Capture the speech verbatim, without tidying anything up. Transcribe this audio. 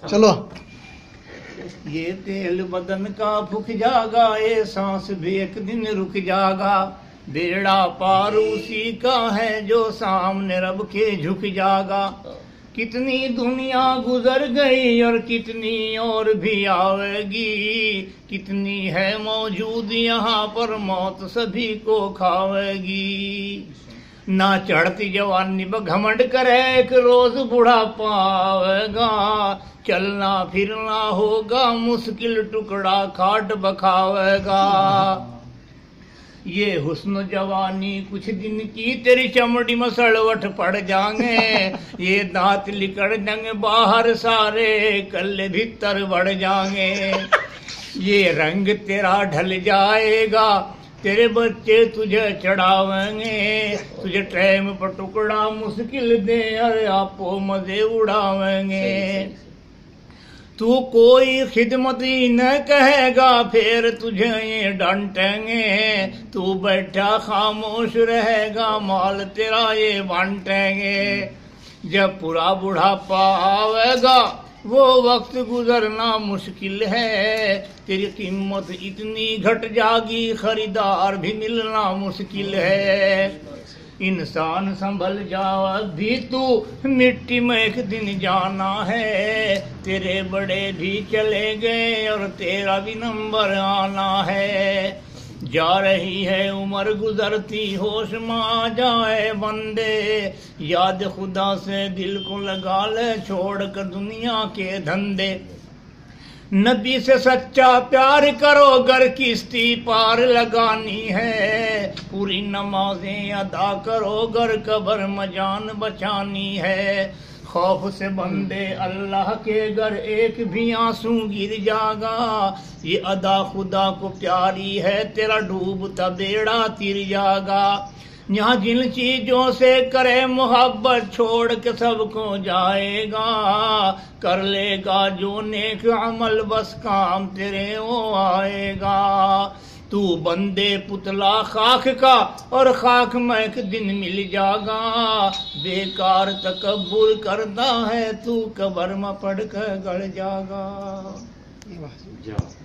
चलो। ये तेल बदन का फूक जागा, ये सांस भी एक दिन रुक जागा। बेड़ा पार उसी का है जो सामने रब के झुक जागा। कितनी दुनिया गुजर गई और कितनी और भी आवेगी। कितनी है मौजूद यहाँ पर मौत सभी को खावेगी। ना चढ़ती जवानी ब घमंड करे, एक रोज बुढ़ापा आवेगा। चलना फिरना होगा मुश्किल, टुकड़ा खाट बखावेगा। ये हुस्न जवानी कुछ दिन की, तेरी चमड़ी में सड़वट पड़ जाएंगे। ये दांत लिकड़ जाएंगे बाहर सारे, कल भीतर बढ़ जाएंगे। ये रंग तेरा ढल जाएगा, तेरे बच्चे तुझे चढ़ावेंगे। तुझे टाइम पर टुकड़ा मुश्किल दे, अरे आपो मजे उड़ावेंगे। तू कोई खिदमत ही न कहेगा, फिर तुझे ये डांटेंगे। तू बैठा खामोश रहेगा, माल तेरा ये बांटेंगे। जब पूरा बुढ़ापा आवेगा, वो वक्त गुजरना मुश्किल है। तेरी कीमत इतनी घट जागी, खरीदार भी मिलना मुश्किल है। इंसान संभल जाओ भी, तू मिट्टी में एक दिन जाना है। तेरे बड़े भी चले गए और तेरा भी नंबर आना है। जा रही है उम्र गुजरती, होश में आ जाए बंदे। याद खुदा से दिल को लगा ले, छोड़ कर दुनिया के धंधे। नबी से सच्चा प्यार करो, घर किस्ती पार लगानी है। पूरी नमाजें अदा करो, घर कब्र में जान बचानी है। खौफ से बंदे अल्लाह के घर, एक भी आंसू गिर जागा। ये अदा खुदा को प्यारी है, तेरा डूबता बेड़ा तिर जागा। यहाँ जिन चीजों से करे मोहब्बत, छोड़ के सबको जाएगा। कर लेगा जो नेक अमल, बस काम तेरे वो आएगा। तू बंदे पुतला खाक का, और खाक में एक दिन मिल जागा। बेकार तकब्बुर करता है, तू कब्र में पड़ कर गड़ जागा।